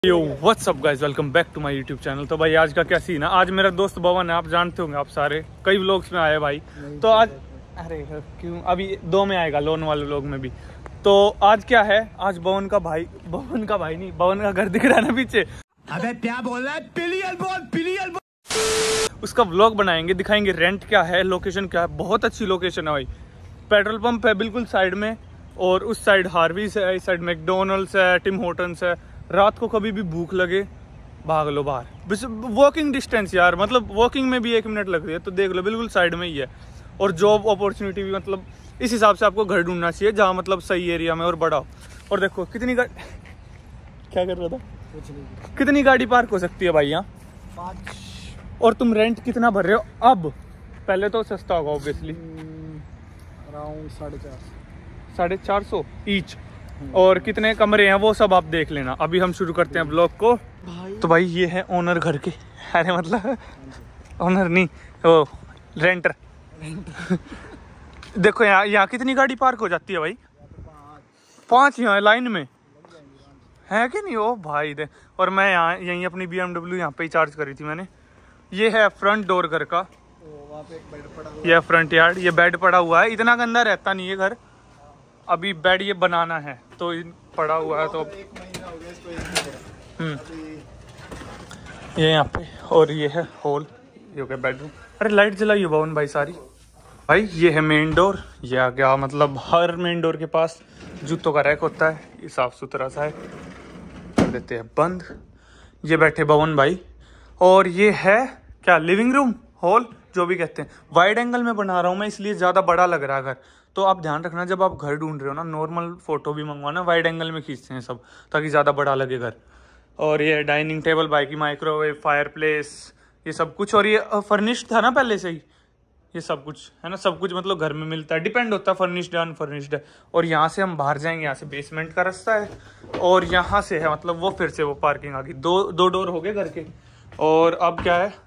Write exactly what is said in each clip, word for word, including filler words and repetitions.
Yo what's up guys, welcome back to my YouTube channel. तो भाई आज का क्या सीन है, आज मेरा दोस्त भवन है, आप जानते होंगे आप सारे, कई व्लॉग्स में आए भाई। तो आज अरे क्यों अभी दो में आएगा, लोन वाले व्लॉग में भी। तो आज क्या है, आज भवन का भाई, भवन का भाई नहीं, भवन का घर दिख रहा है ना पीछे। अबे क्या बोल रहा है, पिलियल बोल पिलियल बोल। उसका व्लॉग बनाएंगे, दिखाएंगे रेंट क्या है, लोकेशन क्या है। बहुत अच्छी लोकेशन है भाई, पेट्रोल पंप है बिल्कुल साइड में, और उस साइड हार्वीज है, इस साइड मैकडोनल्ड्स है, टिम होटल्स है। रात को कभी भी भूख लगे भाग लो बाहर, वॉकिंग डिस्टेंस यार, मतलब वॉकिंग में भी एक मिनट लग रही है तो देख लो, बिल्कुल साइड में ही है। और जॉब अपॉर्चुनिटी भी, मतलब इस हिसाब से आपको घर ढूंढना चाहिए जहाँ मतलब सही एरिया में और बड़ा हो। और देखो कितनी गाड़ी क्या कर रहा था, कुछ नहीं, कितनी गाड़ी पार्क हो सकती है भाई यहाँ, पाँच। और तुम रेंट कितना भर रहे हो अब? पहले तो सस्ता होगा ऑब्वियसली, अराउंड साढ़े चार साढ़े चार सौ ईच। और कितने कमरे हैं वो सब आप देख लेना। अभी हम शुरू करते हैं ब्लॉग को। भाई। तो भाई ये है ओनर घर के, अरे मतलब ओनर नहीं, वो रेंटर। देखो यहाँ यहाँ कितनी गाड़ी पार्क हो जाती है भाई, पांच यहाँ लाइन में है कि नहीं? ओ भाई दे। और मैं यहाँ यहीं अपनी बी एम डब्ल्यू यहाँ पे ही चार्ज करी थी मैंने। ये है फ्रंट डोर घर का, वहाँ पे एक बेड पड़ा हुआ है। ये फ्रंट यार्ड, ये बेड पड़ा हुआ है, इतना गंदा रहता नहीं है घर। अभी बेड ये बनाना है तो पड़ा हुआ है, तो एक महीना हो गया इसको एक हम्म ये यहाँ पे। और ये है हॉल, ये हो गया बेडरूम। अरे लाइट जलाई हो भवन भाई सारी। भाई ये है मेन डोर, ये आ गया, मतलब हर मेन डोर के पास जूतों का रैक होता है, ये साफ सुथरा सा है, कर देते हैं बंद। ये बैठे भवन भाई। और ये है क्या, लिविंग रूम हॉल जो भी कहते हैं। वाइड एंगल में बना रहा हूँ मैं, इसलिए ज़्यादा बड़ा लग रहा है घर। तो आप ध्यान रखना जब आप घर ढूंढ रहे हो ना, नॉर्मल फोटो भी मंगवाना, वाइड एंगल में खींचते हैं सब, ताकि ज़्यादा बड़ा लगे घर। और ये डाइनिंग टेबल भाई की, माइक्रोवेव, फायरप्लेस, ये सब कुछ। और ये फर्निश्ड था ना पहले से ही, ये सब कुछ है ना, सब कुछ मतलब घर में मिलता है, डिपेंड होता है फर्निश्ड है अनफर्निश्ड है। और यहाँ से हम बाहर जाएंगे, यहाँ से बेसमेंट का रास्ता है, और यहाँ से है मतलब वो फिर से वो पार्किंग आ गई। दो दो डोर हो गए घर के। और अब क्या है,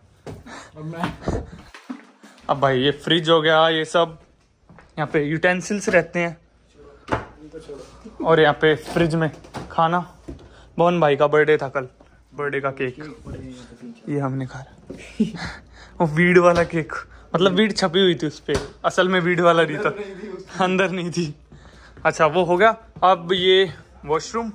अब भाई ये फ्रिज हो गया, ये सब यहाँ पे यूटेंसिल्स रहते हैं। और यहाँ पे फ्रिज में खाना, भवन भाई का बर्थडे था कल, बर्थडे का केक ये हमने खाया। वो वीड वाला केक, मतलब वीड छपी हुई थी उस पे, असल में वीड वाला नहीं था, अंदर नहीं थी। अच्छा वो हो गया। अब ये वॉशरूम,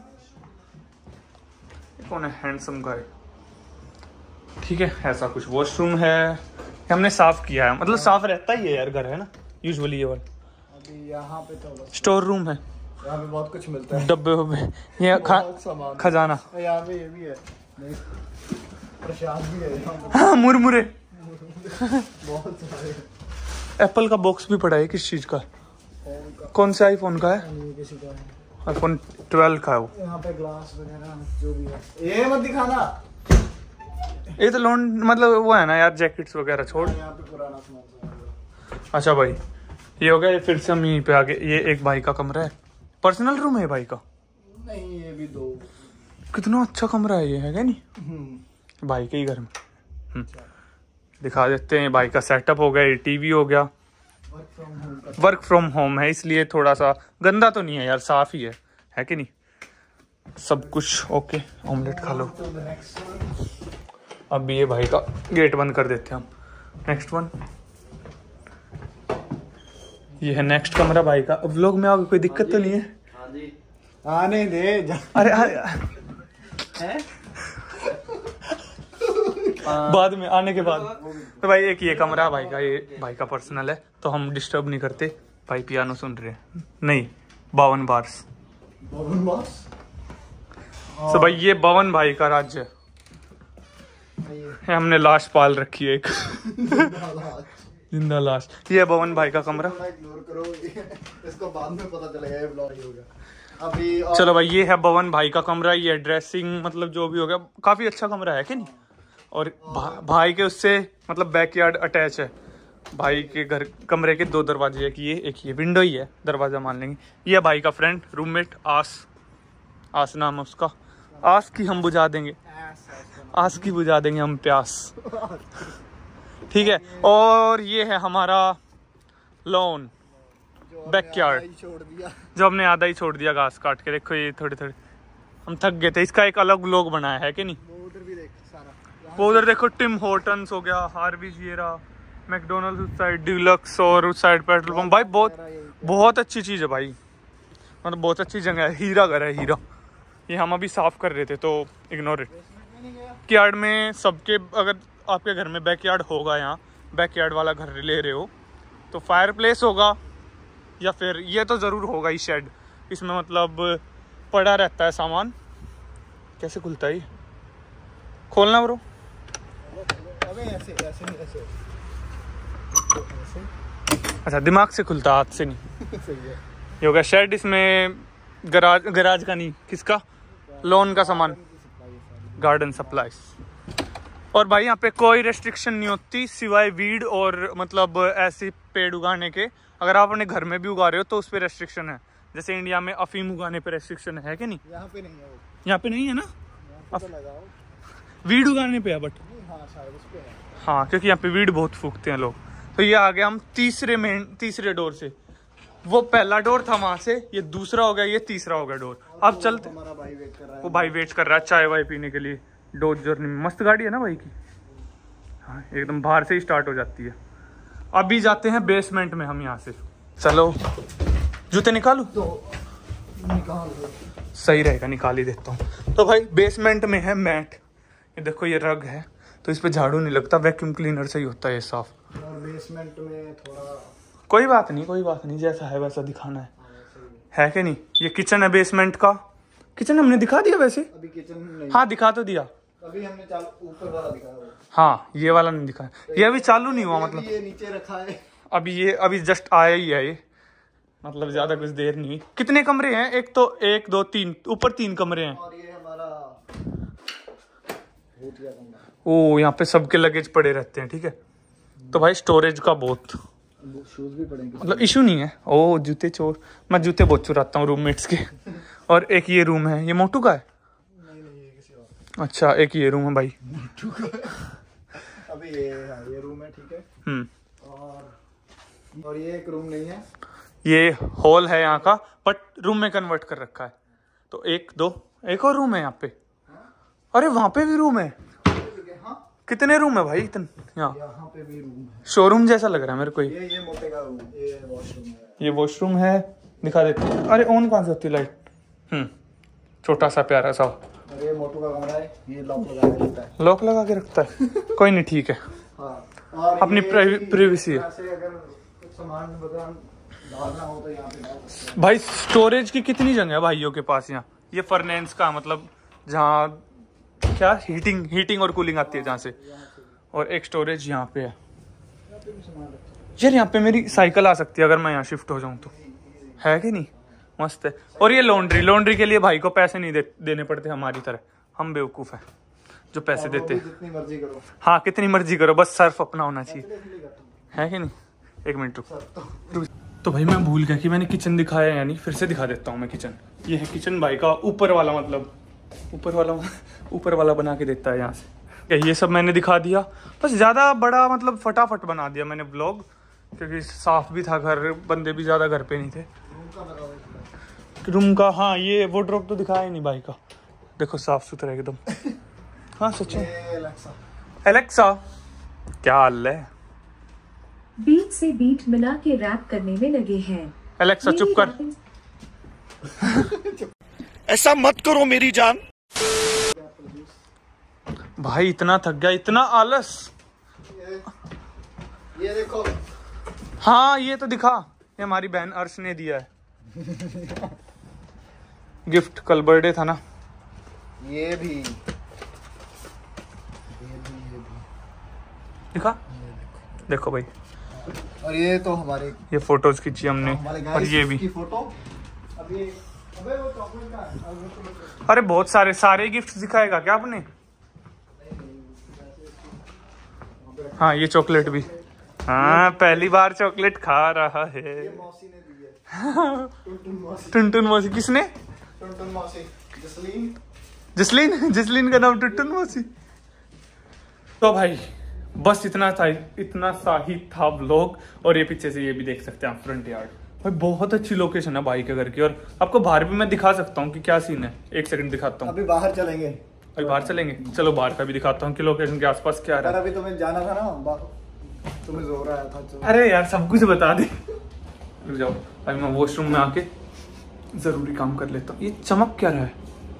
कौन है हैंडसम गाय, ठीक है, ऐसा कुछ वॉशरूम है। हमने साफ किया है, मतलब साफ रहता ही है यार घर, है ना यूजुअली। ये वाला अभी यहाँ पे तो स्टोर रूम है, यहाँ पे बहुत कुछ मिलता है, डब्बे वब्बे, ये खा खजाना, यहाँ पे ये भी है, प्रसाद भी है यहाँ पे। हाँ मुरमुरे बहुत सारे। एप्पल का बॉक्स भी पड़ा है, किस चीज का, कौन से आईफोन का है? किसी का है, आईफोन ट्वेल्व का है वो। यहाँ पे ग्लास वगैरह जो भी है, ये मत दिखाना, ये तो लोन मतलब वो है ना यार, जैकेट्स वगैरह छोड़। यहाँ पे पुराना सामान। अच्छा भाई ये हो गया। ये फिर से हम यहीं पे आगे, ये एक भाई का कमरा है, पर्सनल रूम है भाई का। नहीं ये भी दो। कितना अच्छा कमरा है ये, है क्या नहीं भाई के ही घर में। दिखा देते हैं भाई का सेटअप हो गया, ये टीवी हो गया, वर्क फ्रॉम होम है, इसलिए थोड़ा सा गंदा तो नहीं है यार, साफ ही है, है कि नहीं? सब कुछ ओके। ऑमलेट खा लो। अब ये भाई का गेट बंद कर देते हैं हम। नेक्स्ट वन, ये है नेक्स्ट कमरा भाई का। अब व्लॉग में आगे कोई दिक्कत तो नहीं है? हाँ जी, आने दे जा। अरे है? बाद में आने के बाद। तो भाई एक ये कमरा भाई का, ये भाई का पर्सनल है, तो हम डिस्टर्ब नहीं करते। भाई पियानो सुन रहे हैं, नहीं बावन बार्स। बावन बार्स। तो भाई ये बावन भाई का राज्य है, हमने लाश पाल रखी है एक जिंदा लाश। ये भवन भाई का कमरा। इग्नोर करो, इसको बाद में पता चलेगा ये ब्लॉग ही होगा अभी। और... चलो भाई ये है भवन भाई का कमरा, ये ड्रेसिंग मतलब जो भी हो गया, काफी अच्छा कमरा है कि नहीं? और भा, भाई के उससे मतलब बैकयार्ड अटैच है। भाई के घर कमरे के दो दरवाजे, एक ये एक ये, विंडो ही है, दरवाजा मान लेंगे। ये भाई का फ्रेंड रूममेट आस, आस नाम है उसका। आस की हम बुझा देंगे, आस की बुझा देंगे हम प्यास, ठीक है। और ये है हमारा लॉन, बैकयार्ड, जो हमने आधा ही छोड़ दिया घास काट के। देखो ये थोड़े थोड़े हम थक गए थे, इसका एक अलग व्लॉग बनाया है कि नहीं। वो उधर भी देख सारा, वो उधर देखो टिम हॉर्टन्स हो गया, हार्वीज ये रहा, मैकडोनल्ड्स उस साइड, डिलक्स और उस साइड पेट्रोल पंप। भाई बहुत बहुत अच्छी चीज़ है भाई, मतलब बहुत अच्छी जगह है। हीरा घर है, हीरा। ये हम अभी साफ कर रहे थे तो इग्नोर इट। बैकयार्ड में सबके, अगर आपके घर में बैकयार्ड होगा, यहाँ बैकयार्ड वाला घर ले रहे हो तो फायर प्लेस होगा, या फिर ये तो ज़रूर होगा ही शेड। इसमें मतलब पड़ा रहता है सामान। कैसे खुलता है ये? खोलना ब्रो। अबे ऐसे ऐसे नहीं, ऐसे ऐसे। अच्छा, दिमाग से खुलता, हाथ से नहीं। सही है। ये होगा शेड। इसमें गराज, गराज का नहीं, किसका, लोन का सामान, गार्डन सप्लाईज। और भाई यहाँ पे कोई रेस्ट्रिक्शन नहीं होती सिवाय वीड और मतलब ऐसे पेड़ उगाने के। अगर आप अपने घर में भी उगा रहे हो तो उस पर रेस्ट्रिक्शन है। जैसे इंडिया में अफीम उगाने पे रेस्ट्रिक्शन है कि नहीं? यहाँ पे नहीं है वो। यहाँ पे नहीं है ना, यहाँ पे तो लगाओ। वीड उगाने पे है बट। हाँ शायद उस पे है। हाँ, क्योंकि यहाँ पे वीड बहुत फूकते हैं लोग। तो ये आ गया हम तीसरे मेन तीसरे डोर से। वो पहला डोर था वहां से, ये दूसरा हो गया, ये तीसरा हो गया डोर। अब चलते। हमारा भाई वेट कर रहा है। वो भाई वेट कर रहा है चाय वाय पीने के लिए। डोज जर्नी में मस्त गाड़ी है ना भाई की। हाँ, एकदम बाहर से ही स्टार्ट हो जाती है। अभी जाते हैं बेसमेंट में हम यहाँ से। चलो, जूते निकालूं? तो निकाल दो। सही रहेगा, निकाल ही देता हूँ। तो भाई बेसमेंट में है मैट। ये देखो, ये रग है तो इस पे झाड़ू नहीं लगता, वैक्यूम क्लीनर से ही होता है ये साफ। और बेसमेंट में थोड़ा, कोई बात नहीं, कोई बात नहीं, जैसा है वैसा दिखाना है, है कि नहीं। ये किचन है बेसमेंट का। किचन हमने दिखा दिया वैसे। अभी किचन नहीं। हाँ, दिखा तो दिया। अभी हमने चालू ऊपर वाला दिखाया वो। हाँ, ये वाला नहीं दिखा, ये अभी चालू नहीं हुआ। मतलब ये नीचे रखा है अभी, ये अभी जस्ट आया ही है ये, मतलब ज्यादा कुछ देर नहीं हुई। कितने कमरे हैं? एक तो एक दो तीन, ऊपर तीन कमरे हैं। और ये हमारा भूतिया कमरा। ओ, यहाँ पे सबके लगेज पड़े रहते हैं, ठीक है। तो भाई स्टोरेज का बहुत शूज भी पड़ेंगे, मतलब इशू नहीं है। ओ, जूते चोर, मैं जूते बहुत चुराता हूँ रूममेट्स के। और एक ये रूम है, ये मोटू का है। नहीं नहीं, ये किसी और। अच्छा, एक ये रूम है भाई। मोटू का है। अभी ये ये रूम है, ठीक है। हम्म और और ये एक रूम नहीं है, ये हॉल है यहाँ का, बट रूम में कन्वर्ट कर रखा है। तो एक दो एक और रूम है यहाँ पे। अरे वहां पे भी रूम है। कितने रूम है भाई इतने? यहाँ यहाँ पे भी रूम है। शोरूम जैसा लग रहा है मेरे को। ये ये मोटे का रूम, ये वॉशरूम है। ये वॉशरूम है, दिखा देते हैं। अरे ऑन कहाँ से होती है लाइट? हम्म छोटा सा प्यारा सा। और ये मोटू का कमरा है, ये लॉक लगा के रखता है। लॉक लगा के रखता है? कोई नहीं, ठीक है। हाँ, और अपनी प्राइवेसी है। यहाँ से अगर कुछ सामान वगैरह डालना हो तो यहाँ पे डाल सकते हैं। भाई स्टोरेज की कितनी जगह है भाइयों के पास यहाँ? ये फर्नेंस का मतलब जहाँ क्या हीटिंग हीटिंग और कूलिंग आती है जहाँ से। और एक स्टोरेज यहाँ पे है। यार यहाँ पे मेरी साइकिल आ सकती है अगर मैं यहाँ शिफ्ट हो जाऊँ तो, है कि नहीं? मस्त है। और ये लॉन्ड्री, लॉन्ड्री के लिए भाई को पैसे नहीं दे, देने पड़ते हमारी तरह। हम बेवकूफ़ हैं जो पैसे देते हैं। जितनी मर्जी करो। हाँ, कितनी मर्जी करो, बस सर्फ अपना होना चाहिए, है कि नहीं? एक मिनट रुक। तो भाई मैं भूल गया कि मैंने किचन दिखाया, यानी फिर से दिखा देता हूँ मैं किचन। ये है किचन भाई का ऊपर वाला, मतलब ऊपर वाला ऊपर वाला बना के देता है यहाँ से। ये सब मैंने दिखा दिया, बस ज़्यादा बड़ा मतलब फटाफट बना दिया मैंने ब्लॉग, क्योंकि साफ भी था घर, बंदे भी ज़्यादा घर पे नहीं थे। रूम का, हाँ, ये वार्डरोब तो दिखाया ही नहीं भाई का। देखो साफ सुथरा एकदम। हाँ सच में। एलेक्सा, क्या हाल है? बीट से बीट मिला के रैप करने में लगे हैं। एलेक्सा चुप कर। ऐसा मत करो मेरी जान। भाई इतना थक गया, इतना आलस। ये, ये देखो। हाँ ये तो दिखा, ये हमारी बहन अर्श ने दिया है गिफ्ट, कल बर्थडे था ना। ये भी, ये भी, ये भी दिखा, देखो भाई। और ये तो हमारे, ये फोटोज खींची हमने, और ये भी की फोटो। अब ये, अबे वो चॉकलेट का है। अरे बहुत सारे सारे गिफ्ट दिखाएगा क्या आपने? हाँ ये चॉकलेट भी, हाँ पहली बार चॉकलेट खा रहा है। ये मौसी ने दी है। टुनटुन मौसी। टुनटुन मौसी किसने? टुनटुन मौसी, जसलीन। जसलीन, जसलीन का नाम टुनटुन मौसी। तो भाई बस इतना था, इतना सा ही था व्लॉग। और ये पीछे से ये भी देख सकते हैं आप, फ्रंट यार्ड। भाई बहुत अच्छी लोकेशन है भाई के घर की, और आपको बाहर भी मैं दिखा सकता हूँ कि क्या सीन है। एक सेकंड दिखाता हूँ। अभी बाहर चलेंगे, अभी बाहर चलेंगे, चलो बाहर का भी दिखाता हूँ कि लोकेशन के आसपास क्या पर है। अभी तुम्हें जाना था ना, तुम्हें जोर आया था। चलो। अरे यार सब कुछ बता दे। रुक जाओ भाई, मैं वॉशरूम में आके जरूरी काम कर लेता हूँ। ये चमक क्या रहा है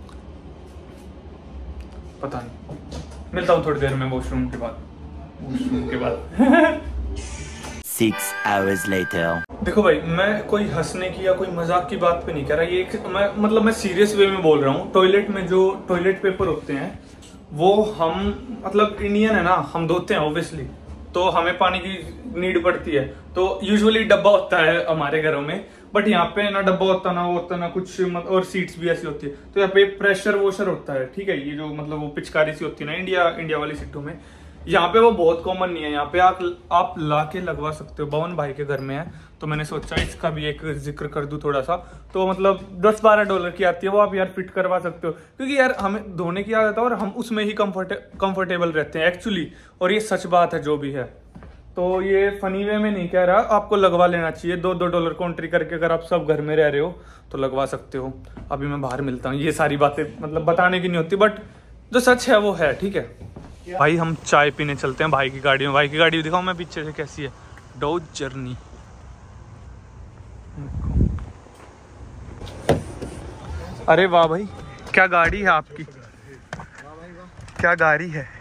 पता नहीं, मिलता हूँ थोड़ी देर में वॉशरूम के बाद। वॉशरूम के बाद Six hours later. देखो भाई, मैं कोई हंसने की या कोई मजाक की बात पे नहीं कह रहा, ये एक मैं मतलब मैं सीरियस वे में बोल रहा हूँ। टॉयलेट में जो टॉयलेट पेपर होते हैं वो हम मतलब इंडियन है ना, हम धोते हैं ऑब्वियसली, तो हमें पानी की नीड पड़ती है। तो यूजुअली डब्बा होता है हमारे घरों में, बट यहाँ पे ना डब्बा होता ना वो होता ना कुछ, और सीट्स भी ऐसी होती है। तो यहाँ पे प्रेशर वॉशर होता है, ठीक है। ये जो मतलब वो पिचकारी सी होती है ना इंडिया इंडिया वाली सीटों में, यहाँ पे वो बहुत कॉमन नहीं है। यहाँ पे आप आप ला के लगवा सकते हो। पवन भाई के घर में है तो मैंने सोचा इसका भी एक जिक्र कर दूं थोड़ा सा। तो मतलब दस बारह डॉलर की आती है वो, आप यार फिट करवा सकते हो, क्योंकि यार हमें धोने की आदत है और हम उसमें ही कंफर्टे कंफर्टेबल रहते हैं एक्चुअली। और ये सच बात है जो भी है, तो ये फनी वे में नहीं कह रहा, आपको लगवा लेना चाहिए। दो दो डॉलर कॉन्ट्री करके अगर आप सब घर में रह रहे हो तो लगवा सकते हो। अभी मैं बाहर मिलता हूँ। ये सारी बातें मतलब बताने की नहीं होती, बट जो सच है वो है, ठीक है। भाई हम चाय पीने चलते हैं भाई की गाड़ी में। भाई की गाड़ी दिखाऊं मैं पीछे से कैसी है, डॉज जर्नी। अरे वाह भाई, क्या गाड़ी है आपकी, क्या गाड़ी है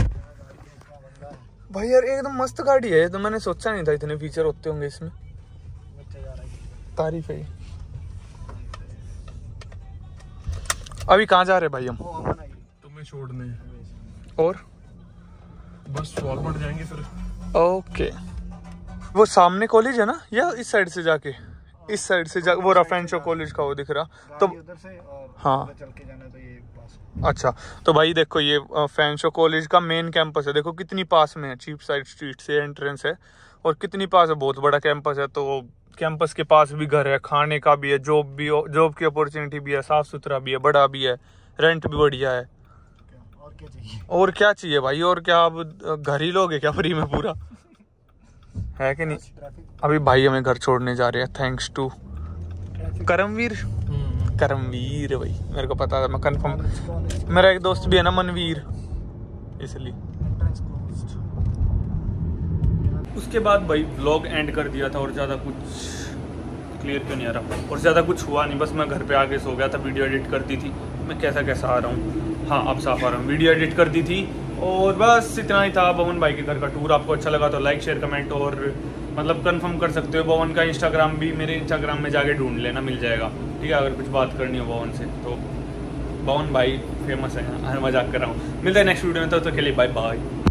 भाई यार, एकदम मस्त गाड़ी है। तो मैंने सोचा नहीं था इतने फीचर होते होंगे इसमें। तारीफ है। अभी कहाँ जा रहे भाई हम? तुम्हें छोड़ने और बस वॉलमार्ट जाएंगे फिर। ओके, वो सामने कॉलेज है ना, या इस साइड से जाके इस साइड से जा, वो रफ एंड शो कॉलेज का वो दिख रहा तो उधर से, और हाँ चल के जाना तो ये पास। अच्छा, तो भाई देखो ये फैन शो कॉलेज का मेन कैंपस है। देखो कितनी पास में है, चीप साइड स्ट्रीट से एंट्रेंस है और कितनी पास है, बहुत बड़ा कैंपस है। तो कैंपस के पास भी घर है, खाने का भी है, जॉब भी जॉब की अपॉर्चुनिटी भी है, साफ सुथरा भी है, बड़ा भी है, रेंट भी बढ़िया है। और क्या चाहिए? और क्या चाहिए भाई, और क्या आप घर ही लोगे क्या फ्री में पूरा, है कि नहीं। अभी भाई हमें घर छोड़ने जा रहे हैं, थैंक्स टू करमवीर। करमवीर भाई मेरे को पता था, मैं कंफर्म। मेरा एक दोस्त भी है ना मनवीर, इसलिए। उसके बाद भाई व्लॉग एंड कर दिया था और ज़्यादा कुछ क्लियर क्यों नहीं आ रहा, और ज़्यादा कुछ हुआ नहीं। बस मैं घर पे आके सो गया था, वीडियो एडिट कर दी थी। मैं कैसा कैसा आ रहा हूँ, हाँ अब साफ आ रहा हूँ। वीडियो एडिट कर दी थी और बस इतना ही था। पवन भाई के घर का टूर आपको अच्छा लगा तो लाइक शेयर कमेंट, और मतलब कंफर्म कर सकते हो। पवन का इंस्टाग्राम भी मेरे इंस्टाग्राम में जाके ढूंढ लेना, मिल जाएगा, ठीक है। अगर कुछ बात करनी हो पवन से तो पवन भाई फेमस है, हाँ मजाक कर रहा हूँ। मिलता है नेक्स्ट वीडियो में, तो, तो के लिए बाय बाय।